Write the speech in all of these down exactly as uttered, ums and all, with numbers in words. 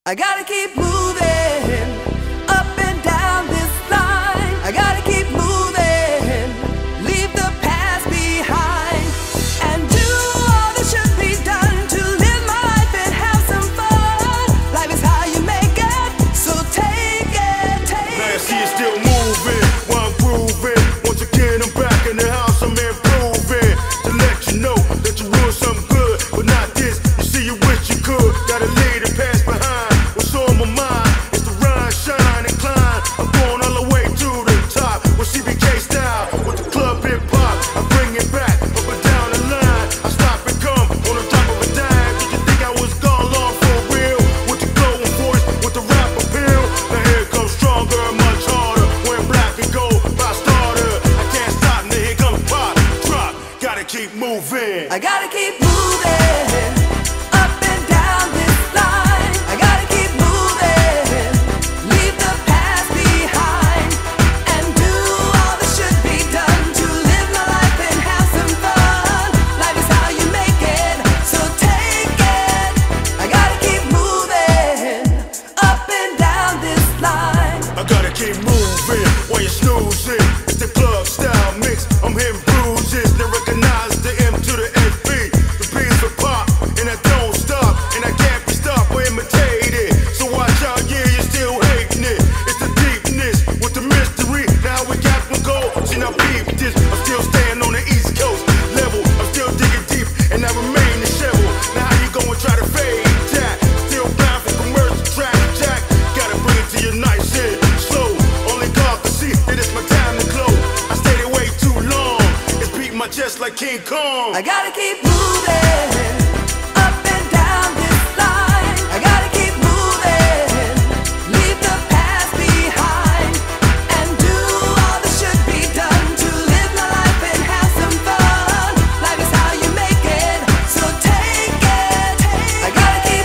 I gotta keep moving up and down this line. I gotta keep moving, leave the past behind, and do all that should be done to live my life and have some fun. Life is how you make it, so take it, take it. Now I see you still moving while I'm grooving. Once again, I'm back in the house, I'm improving to let you know that you ruined something good, but not this. You see, you wish you could. Gotta leave the past behind. What's on my mind is to run, shine, and climb. I'm going all the way to the top with C B K style, with the club hip hop. I bring it back up and down the line. I stop and come on the top of a dime. Did you think I was gone long for real? With the glowing voice, with the rap appeal. Now here it comes stronger, much harder. When black and gold, by starter. I can't stop, now here comes pop, drop. Gotta keep moving. I gotta keep moving up and down this line. I gotta keep moving, leave the past behind, and do all that should be done to live my life and have some fun. Life is how you make it, so take it. I gotta keep moving up and down this line. I gotta keep moving while you're snoozing. It's the club style mix. I'm hitting bruises. They recognize the M to the S B. The P's for pop, and I don't stop, and I can't be stopped or imitated. So watch out, yeah, you're still hating it. It's the deepness with the mystery. Now we got to go. See, now peep this. I'm still staying on the East Coast level. I'm still digging deep, and I remain the shovel. Now how you gonna try to fade that? Still blind for commercial track, Jack. Gotta bring it to you nice and slow. Only God can see that it's my time to glow. I stayed away too long. It's beating my chest like King Kong. I gotta keep moving up and down this line. I gotta keep moving, leave the past behind, and do all that should be done to live my life and have some fun. Life is how you make it, so take it. I gotta keep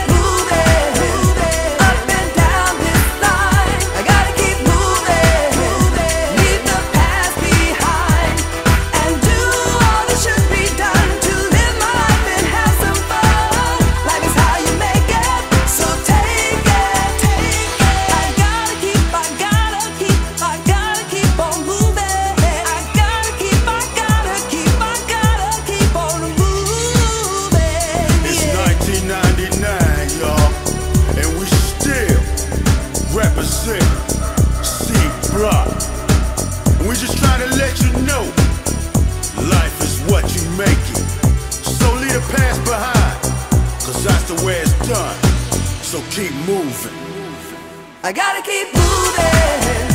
moving up and down this line. I gotta keep moving, leave the past behind, and do all that should be done to live my life and have some fun. Life is how you make it, so take it, take it. I gotta keep, I gotta keep, I gotta keep on moving. I gotta keep, I gotta keep, I gotta keep on moving. It's Yeah. nineteen ninety-nine, y'all, and we still represent C Block. And we just trying to let you know, life is what you make it. So leave the past behind, cause that's the way it's done. So keep moving. I gotta keep moving